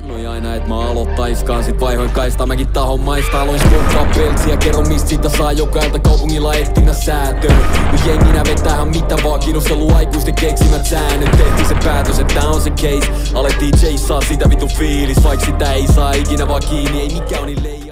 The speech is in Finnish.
Sanoi aina, et mä aloittaiskaan, sit vaihoin kaistaa, mäkin tahon maista. Aloin spottaa peltsiä, kerro mistä siitä saa jokailta kaupungilla etsinnä säätöön. Nyt jenginä vetähän mitä vaan, kiinnostellut aikuisten keksimät säännöt. Tehtiin se päätös, että tää on se case. Alettiin chaseaa sitä vitu fiilis, vaik sitä ei saa ikinä vaan kiinni, ei mikään on niin leijä.